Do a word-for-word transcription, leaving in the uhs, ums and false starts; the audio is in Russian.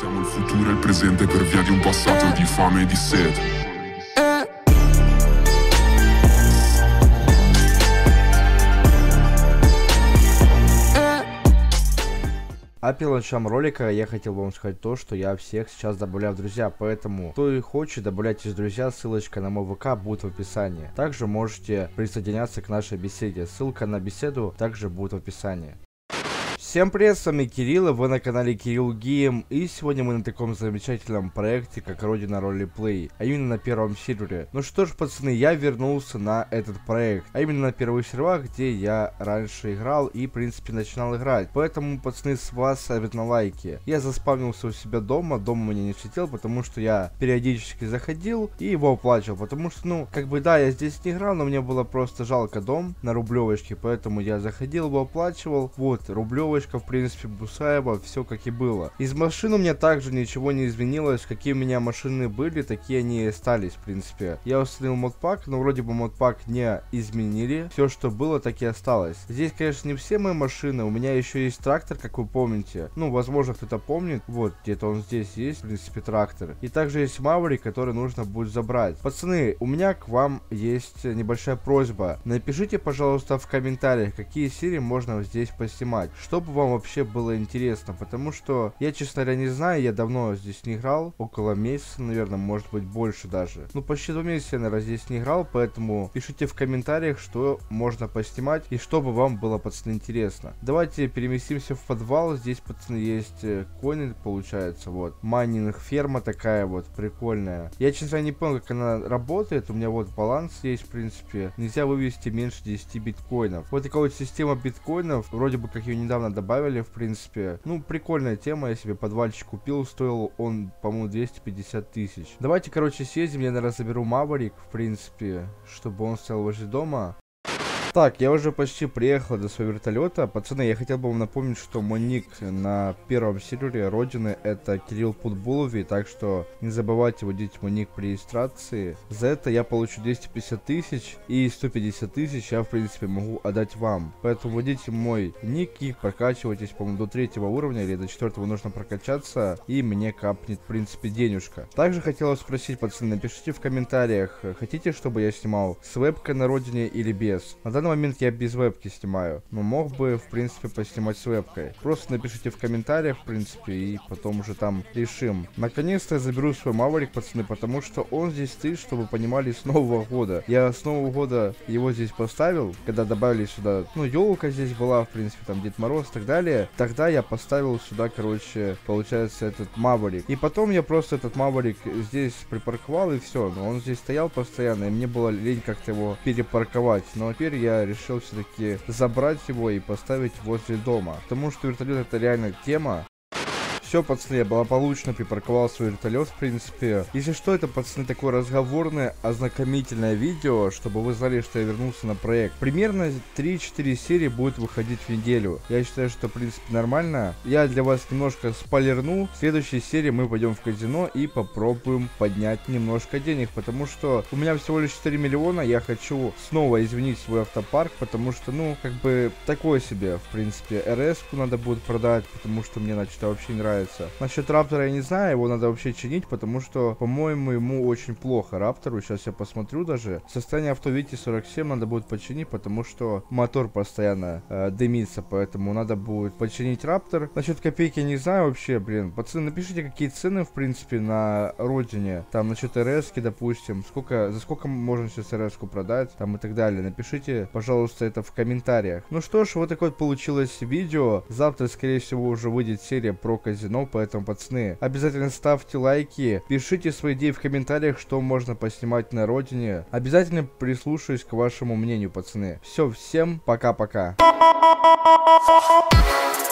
Siamo il futuro e il presente per via di un passato di fame e di sete. А перед началом ролика я хотел бы вам сказать то, что я всех сейчас добавляю в друзья, поэтому кто и хочет, добавляйтесь в друзья, ссылочка на мой ВК будет в описании. Также можете присоединяться к нашей беседе, ссылка на беседу также будет в описании. Всем привет, с вами Кирилл, и вы на канале Кирилл Гейм, и сегодня мы на таком замечательном проекте, как Родина Ролеплей, а именно на первом сервере. Ну что ж, пацаны, я вернулся на этот проект, а именно на первых серверах, где я раньше играл и, в принципе, начинал играть. Поэтому, пацаны, с вас обязательно лайки. Я заспавнился у себя дома, дома у меня не светил, потому что я периодически заходил и его оплачивал, потому что, ну, как бы, да, я здесь не играл, но мне было просто жалко дом на Рублевочке, поэтому я заходил, его оплачивал. Вот, Рублевочка, в принципе, Бусаева, все как и было. Из машин у меня также ничего не изменилось, какие у меня машины были, такие они и остались, в принципе. Я установил модпак, но вроде бы модпак не изменили, все, что было, так и осталось. Здесь, конечно, не все мои машины, у меня еще есть трактор, как вы помните. Ну, возможно, кто-то помнит, вот, где-то он здесь есть, в принципе, трактор. И также есть Маврик, который нужно будет забрать. Пацаны, у меня к вам есть небольшая просьба. Напишите, пожалуйста, в комментариях, какие серии можно здесь поснимать, чтобы вам вообще было интересно, потому что я, честно говоря, не знаю, я давно здесь не играл, около месяца, наверное, может быть больше даже. Ну, почти два месяца я, наверное, здесь не играл, поэтому пишите в комментариях, что можно поснимать и чтобы вам было, пацаны, интересно. Давайте переместимся в подвал, здесь, пацаны, есть коины, получается, вот, майнинг ферма такая вот, прикольная. Я, честно говоря, не понял, как она работает, у меня вот баланс есть, в принципе, нельзя вывести меньше десяти биткоинов. Вот такая вот система биткоинов, вроде бы как ее недавно добавили, в принципе. Ну, прикольная тема, я себе подвальчик купил, стоил он, по-моему, двести пятьдесят тысяч. Давайте, короче, съездим, я, наверное, заберу Маврик, в принципе, чтобы он стоял возле дома. Так, я уже почти приехал до своего вертолета. Пацаны, я хотел бы вам напомнить, что мой ник на первом сервере Родины это Кирилл Путбулови, так что не забывайте вводить мой ник при регистрации. За это я получу двести пятьдесят тысяч и сто пятьдесят тысяч я, в принципе, могу отдать вам. Поэтому вводите мой ник и прокачивайтесь, по-моему, до третьего уровня или до четвертого нужно прокачаться, и мне капнет, в принципе, денежка. Также хотел спросить, пацаны, напишите в комментариях, хотите, чтобы я снимал с вебкой на Родине или без. На данный момент я без вебки снимаю, но мог бы, в принципе, поснимать с вебкой. Просто напишите в комментариях, в принципе, и потом уже там решим. Наконец-то я заберу свой Маврик, пацаны, потому что он здесь стоит, чтобы вы понимали, с Нового года. Я с Нового года его здесь поставил, когда добавили сюда, ну, елка здесь была, в принципе, там Дед Мороз и так далее. Тогда я поставил сюда, короче, получается, этот Маврик. И потом я просто этот Маврик здесь припарковал, и все. Но он здесь стоял постоянно, и мне было лень как-то его перепарковать. Но теперь я решил все-таки забрать его и поставить возле дома, потому что вертолет это реально тема. Все, пацаны, я благополучно припарковал свой вертолет, в принципе. Если что, это, пацаны, такое разговорное, ознакомительное видео, чтобы вы знали, что я вернулся на проект. Примерно три-четыре серии будет выходить в неделю. Я считаю, что, в принципе, нормально. Я для вас немножко спойлерну. В следующей серии мы пойдем в казино и попробуем поднять немножко денег, потому что у меня всего лишь четыре миллиона. Я хочу снова извинить свой автопарк, потому что, ну, как бы, такое себе, в принципе. эр эс-ку надо будет продать, потому что мне, значит, вообще не нравится. Насчет Раптора я не знаю, его надо вообще чинить, потому что, по-моему, ему очень плохо, Раптору. Сейчас я посмотрю даже. Состояние авто, видите, сорок семь надо будет починить, потому что мотор постоянно э, дымится, поэтому надо будет починить Раптор. Насчет копейки не знаю вообще, блин. Пацаны, напишите, какие цены, в принципе, на Родине. Там, насчет эр эс-ки, допустим, сколько, за сколько можно сейчас эр эс-ку продать, там и так далее. Напишите, пожалуйста, это в комментариях. Ну что ж, вот такое вот получилось видео. Завтра, скорее всего, уже выйдет серия про казино. Поэтому, пацаны, обязательно ставьте лайки, пишите свои идеи в комментариях, что можно поснимать на Родине. Обязательно прислушаюсь к вашему мнению, пацаны. Все, всем пока-пока.